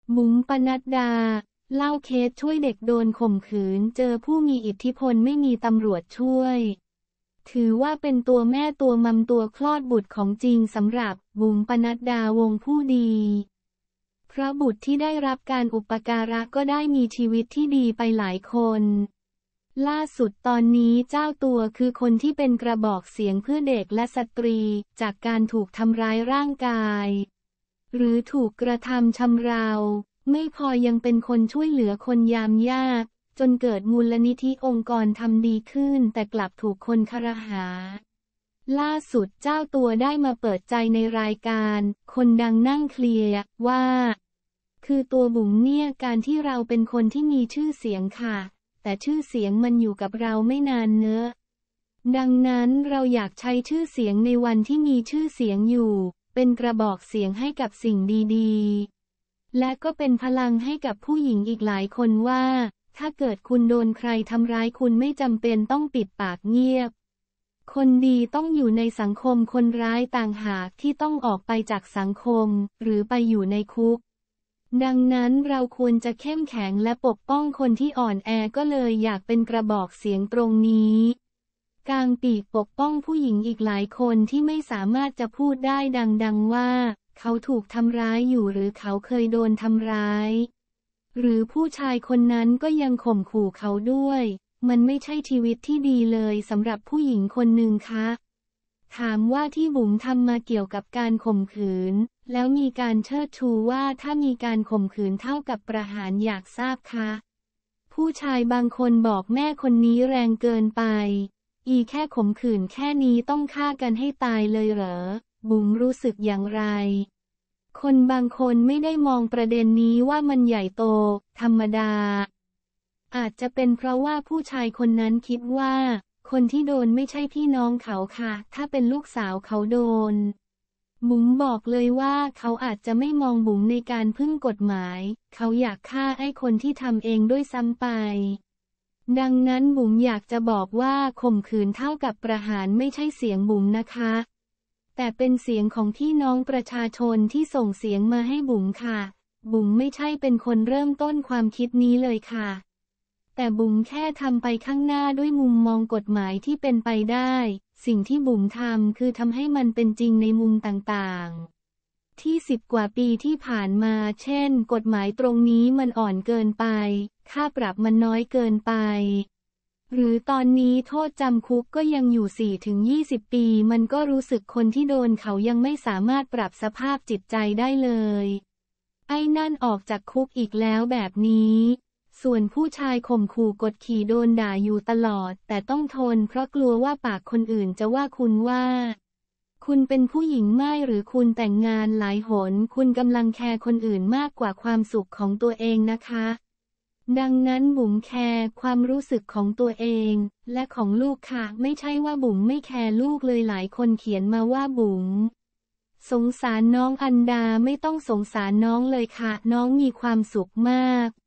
บุ๋มปนัดดาเล่าเคสช่วยเด็กโดนข่มขืนเจอผู้มีอิทธิพลไม่มีตำรวจช่วยถือว่าเป็นตัวแม่ตัวมัมตัวคลอดบุตรของจริงสำหรับบุ๋มปนัดดาวงผู้ดีเพราะบุตรที่ได้รับการอุปการะก็ได้มีชีวิตที่ดีไปหลายคนล่าสุดตอนนี้เจ้าตัวคือคนที่เป็นกระบอกเสียงเพื่อเด็กและสตรีจากการถูกทำร้ายร่างกายหรือถูกกระทำชำเราไม่พอยังเป็นคนช่วยเหลือคนยามยากจนเกิดมูลนิธิองค์กรทำดีขึ้นแต่กลับถูกคนครหาล่าสุดเจ้าตัวได้มาเปิดใจในรายการคนดังนั่งเคลียร์ว่าคือตัวบุ๋มเนี่ยการที่เราเป็นคนที่มีชื่อเสียงค่ะแต่ชื่อเสียงมันอยู่กับเราไม่นานเนอะดังนั้นเราอยากใช้ชื่อเสียงในวันที่มีชื่อเสียงอยู่เป็นกระบอกเสียงให้กับสิ่งดีๆและก็เป็นพลังให้กับผู้หญิงอีกหลายคนว่าถ้าเกิดคุณโดนใครทำร้ายคุณไม่จำเป็นต้องปิดปากเงียบคนดีต้องอยู่ในสังคมคนร้ายต่างหากที่ต้องออกไปจากสังคมหรือไปอยู่ในคุกดังนั้นเราควรจะเข้มแข็งและปกป้องคนที่อ่อนแอก็เลยอยากเป็นกระบอกเสียงตรงนี้กางปีกปกป้องผู้หญิงอีกหลายคนที่ไม่สามารถจะพูดได้ดังๆว่าเขาถูกทำร้ายอยู่หรือเขาเคยโดนทำร้ายหรือผู้ชายคนนั้นก็ยังข่มขู่เขาด้วยมันไม่ใช่ชีวิตที่ดีเลยสำหรับผู้หญิงคนหนึ่งคะถามว่าที่บุ๋มทำมาเกี่ยวกับการข่มขืนแล้วมีการเชิดชูว่าถ้ามีการข่มขืนเท่ากับประหารอยากทราบคะผู้ชายบางคนบอกแม่คนนี้แรงเกินไปแค่ข่มขืนแค่นี้ต้องฆ่ากันให้ตายเลยเหรอบุ๋มรู้สึกอย่างไรคนบางคนไม่ได้มองประเด็นนี้ว่ามันใหญ่โตธรรมดาอาจจะเป็นเพราะว่าผู้ชายคนนั้นคิดว่าคนที่โดนไม่ใช่พี่น้องเขาค่ะถ้าเป็นลูกสาวเขาโดนบุ๋มบอกเลยว่าเขาอาจจะไม่มองบุ๋มในการพึ่งกฎหมายเขาอยากฆ่าไอ้คนที่ทำเองด้วยซ้ำไปดังนั้นบุ๋มอยากจะบอกว่าข่มขืนเท่ากับประหารไม่ใช่เสียงบุ๋มนะคะแต่เป็นเสียงของพี่น้องประชาชนที่ส่งเสียงมาให้บุ๋มค่ะบุ๋มไม่ใช่เป็นคนเริ่มต้นความคิดนี้เลยค่ะแต่บุ๋มแค่ทำไปข้างหน้าด้วยมุมมองกฎหมายที่เป็นไปได้สิ่งที่บุ๋มทำคือทำให้มันเป็นจริงในมุมต่างๆที่10 กว่าปีที่ผ่านมาเช่นกฎหมายตรงนี้มันอ่อนเกินไปค่าปรับมันน้อยเกินไปหรือตอนนี้โทษจำคุกก็ยังอยู่ 4-20 ปีมันก็รู้สึกคนที่โดนเขายังไม่สามารถปรับสภาพจิตใจได้เลยไอ้นั่นออกจากคุกอีกแล้วแบบนี้ส่วนผู้ชายข่มขู่กดขี่โดนด่าอยู่ตลอดแต่ต้องทนเพราะกลัวว่าปากคนอื่นจะว่าคุณว่าคุณเป็นผู้หญิงไม่หรือคุณแต่งงานหลายหนคุณกำลังแคร์คนอื่นมากกว่าความสุขของตัวเองนะคะดังนั้นบุ๋มแคร์ความรู้สึกของตัวเองและของลูกค่ะไม่ใช่ว่าบุ๋มไม่แคร์ลูกเลยหลายคนเขียนมาว่าบุ๋มสงสารน้องอันดาไม่ต้องสงสารน้องเลยค่ะน้องมีความสุขมาก